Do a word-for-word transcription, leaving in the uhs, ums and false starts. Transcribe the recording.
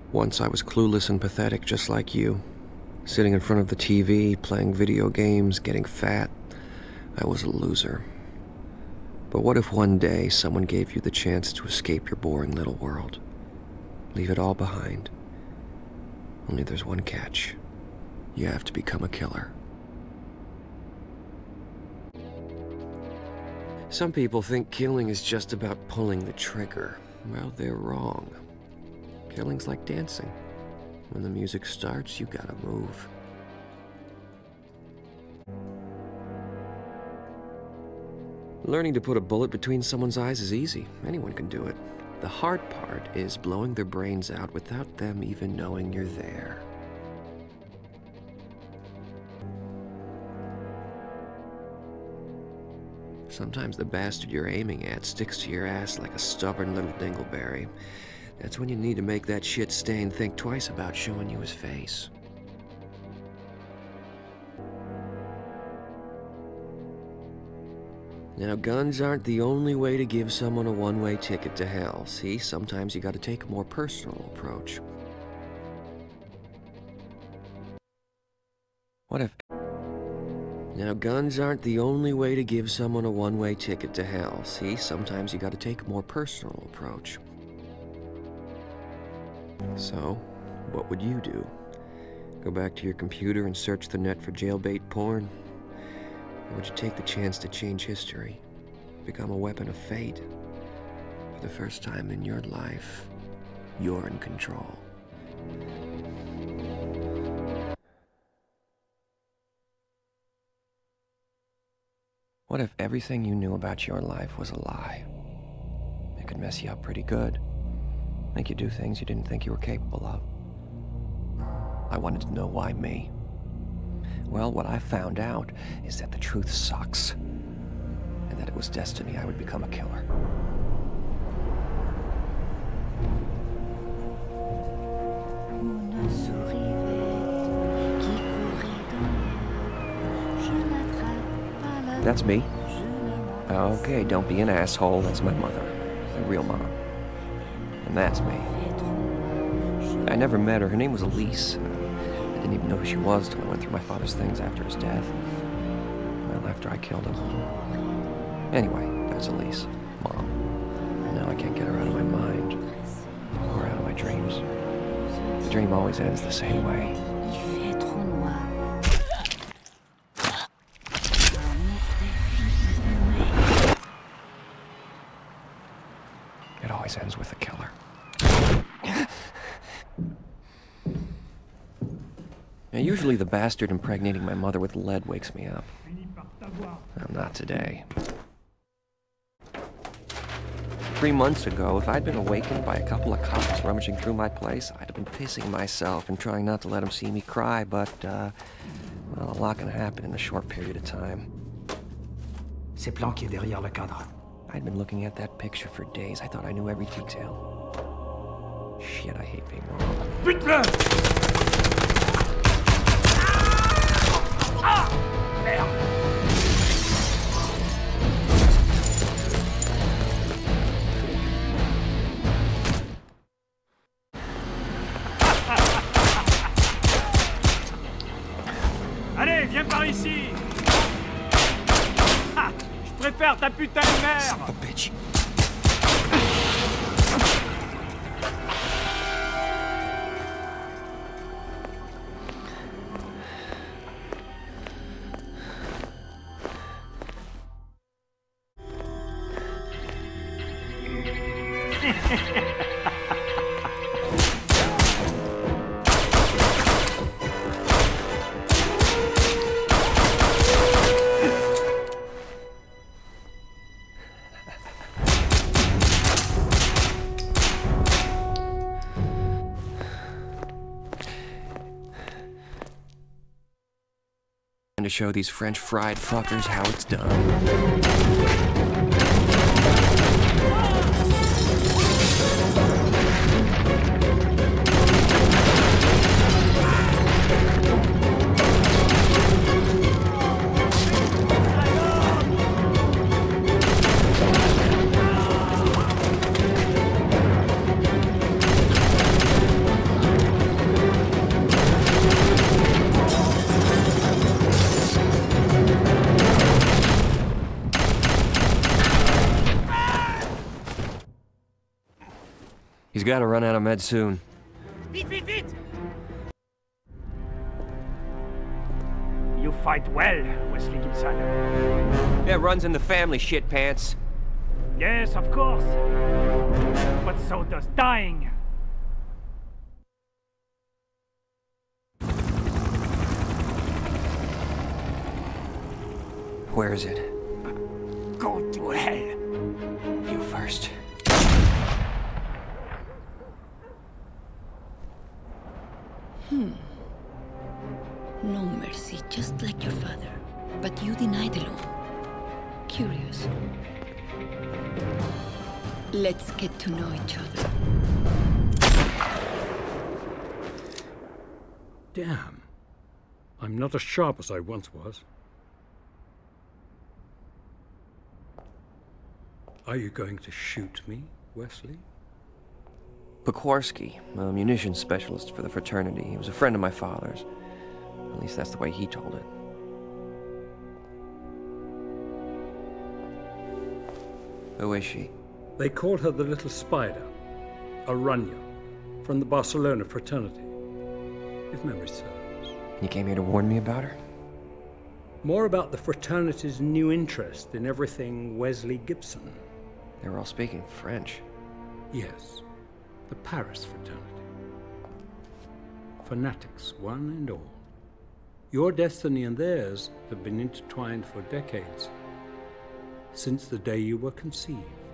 Once I was clueless and pathetic just like you. Sitting in front of the T V, playing video games, getting fat. I was a loser. But what if one day someone gave you the chance to escape your boring little world? Leave it all behind. Only there's one catch. You have to become a killer. Some people think killing is just about pulling the trigger. Well, they're wrong. Killing's like dancing. When the music starts, you gotta move. Learning to put a bullet between someone's eyes is easy. Anyone can do it. The hard part is blowing their brains out without them even knowing you're there. Sometimes the bastard you're aiming at sticks to your ass like a stubborn little dingleberry. That's when you need to make that shit stain think twice about showing you his face. Now, guns aren't the only way to give someone a one-way ticket to hell. See, sometimes you gotta take a more personal approach. What if... Now, guns aren't the only way to give someone a one-way ticket to hell. See, sometimes you gotta take a more personal approach. So, what would you do? Go back to your computer and search the net for jailbait porn? Or would you take the chance to change history? Become a weapon of fate? For the first time in your life, you're in control. What if everything you knew about your life was a lie? It could mess you up pretty good. Make you do things you didn't think you were capable of. I wanted to know why me. Well, what I found out is that the truth sucks. And that it was destiny I would become a killer. That's me. Okay, don't be an asshole. That's my mother. The real mom. And that's me. I never met her. Her name was Elise. I didn't even know who she was till I went through my father's things after his death. Well, after I killed him. Anyway, that's Elise. Mom. Now I can't get her out of my mind. Or out of my dreams. The dream always ends the same way. It always ends with a killer. Now, usually the bastard impregnating my mother with lead wakes me up. Well, not today. Three months ago, if I'd been awakened by a couple of cops rummaging through my place, I'd have been pissing myself and trying not to let them see me cry, but, uh, well, a lot can happen in a short period of time. C'est planqué derrière le cadre. I'd been looking at that picture for days. I thought I knew every detail. Shit, I hate being wrong. Bute-le! Ah! Merde! Allez, viens par ici! Ah! Je préfère ta putain de mère! Son of a bitch. To show these French fried fuckers how it's done. He's got to run out of meds soon. Vite, vite, vite! You fight well, Wesley Gibson. That runs in the family, shit pants. Yes, of course. But so does dying. Where is it? Go to hell. You first. Hmm. No mercy, just like your father. But you denied the law. Curious. Let's get to know each other. Damn. I'm not as sharp as I once was. Are you going to shoot me, Wesley? Pokwarski, a munitions specialist for the fraternity. He was a friend of my father's. At least that's the way he told it. Who is she? They called her the Little Spider, Aranya, from the Barcelona fraternity, if memory serves. You came here to warn me about her? More about the fraternity's new interest in everything Wesley Gibson. They were all speaking French. Yes, the Paris fraternity. Fanatics, one and all. Your destiny and theirs have been intertwined for decades, since the day you were conceived.